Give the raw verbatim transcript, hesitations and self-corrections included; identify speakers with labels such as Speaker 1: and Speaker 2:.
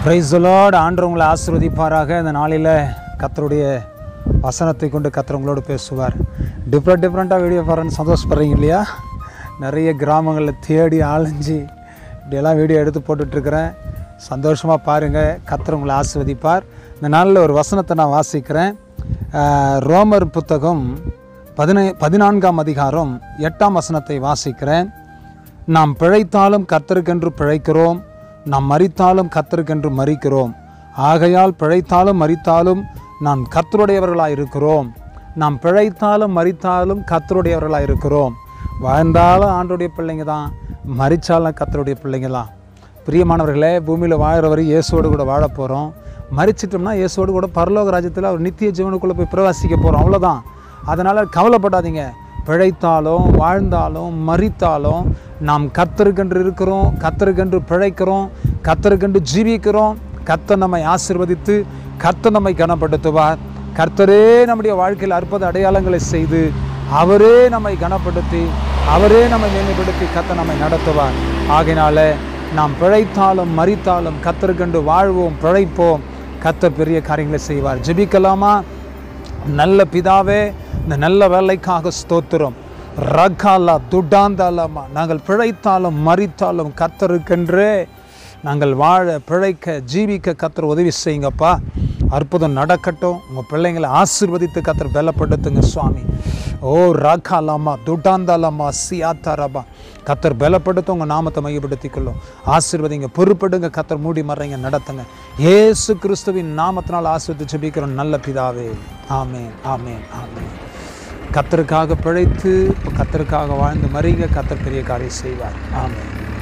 Speaker 1: Praise the Lord. ஆண்டவர் உங்களை ஆசீர்வதிப்பாராக. இந்த நாளில் கர்த்தருடைய வசனத்தை கொண்டு கர்த்தர் உங்களோடு பேசுவார். டிஃப்ரெண்ட் டிஃப்ரெண்ட்டாக வீடியோ பாருன்னு சந்தோஷப்படுறீங்க இல்லையா? நிறைய கிராமங்களில் தேடி ஆளைஞ்சி இப்படியெல்லாம் வீடியோ எடுத்து போட்டுட்ருக்கிறேன். சந்தோஷமாக பாருங்கள். கர்த்தர் உங்களை ஆசீர்வதிப்பார். இந்த நாளில் ஒரு வசனத்தை நான் வாசிக்கிறேன். ரோமர் புத்தகம் பதினை பதினான்காம் அதிகாரம் எட்டாம் வசனத்தை வாசிக்கிறேன். நாம் பிழைத்தாலும் கர்த்தருக்கென்று பிழைக்கிறோம், நாம் மரித்தாலும் கர்த்தருக்கென்று மரிக்கிறோம். ஆகையால் பிழைத்தாலும் மரித்தாலும் நாம் கர்த்தருடையவர்களாக இருக்கிறோம். நாம் பிழைத்தாலும் மரித்தாலும் கர்த்தருடையவர்களாக இருக்கிறோம். வாழ்ந்தாலும் ஆண்டோடைய பிள்ளைங்க தான், மரித்தாலும் கர்த்தருடைய பிள்ளைங்க தான். பிரியமானவர்களே, பூமியில் வாழ்கிற வரை இயேசுவோடு கூட வாழ போகிறோம். மரிச்சிட்டோம்னா இயேசுவோடு கூட பரலோக ராஜ்யத்தில் ஒரு நித்திய ஜீவனுக்குள்ளே போய் பிரவாசிக்க போகிறோம். அவ்வளோதான். அதனால் கவலைப்படாதீங்க. பிழைத்தாலும் வாழ்ந்தாலும் மரித்தாலும் நாம் கர்த்தருக்கென்று இருக்கிறோம், கர்த்தருக்கென்று பிழைக்கிறோம், கர்த்தருக்கென்று ஜீவிக்கிறோம். கர்த்தர் நம்மை ஆசீர்வதித்து கர்த்தர் நம்மை கனப்படுத்துவார். கர்த்தரே நம்முடைய வாழ்க்கையில் அற்புத அடையாளங்களை செய்து அவரே நம்மை கனப்படுத்தி அவரே நம்மை மேன்மைப்படுத்தி கர்த்தர் நம்மை நடத்துவார். ஆகையினால நாம் பிழைத்தாலும் மரித்தாலும் கர்த்தருக்கென்று வாழ்வோம், பிழைப்போம். கர்த்தர் பெரிய காரியங்களை செய்வார். ஜெபிக்கலாமா? நல்ல பிதாவே, இந்த நல்ல வேலைக்காக ஸ்தோத்திரம். ரகாலா துடாந்தாலாமா, நாங்கள் பிழைத்தாலும் மரித்தாலும் கர்த்தருக்கென்றே நாங்கள் வாழ பிழைக்க ஜீவிக்க கர்த்தர் உதவி செய்யுங்கப்பா. அற்புதம் நடக்கட்டும். உங்கள் பிள்ளைங்களை ஆசீர்வதித்து கர்த்தர் பலப்படுத்துங்க சுவாமி. ஓ ரகாலாமா துடாந்தாலாமா சியாத்தாரபா, கர்த்தர் பலப்படுத்தும். உங்கள் நாமத்தை மையப்படுத்திக்கொள்ளும். ஆசீர்வதிங்க, பொறுப்படுங்க. கர்த்தர் மூடி மறைங்க, நடத்துங்க. இயேசு கிறிஸ்துவின் நாமத்தினால் ஆசீர்வதித்து ஜெபிக்கிறோம் நல்ல பிதாவே. ஆமென், ஆமென், ஆமென். கர்த்தருக்காக பிழைத்து கர்த்தருக்காக வாழ்ந்து மறிங்க. கர்த்தர் பெரிய காரியம் செய்வார். ஆமென்.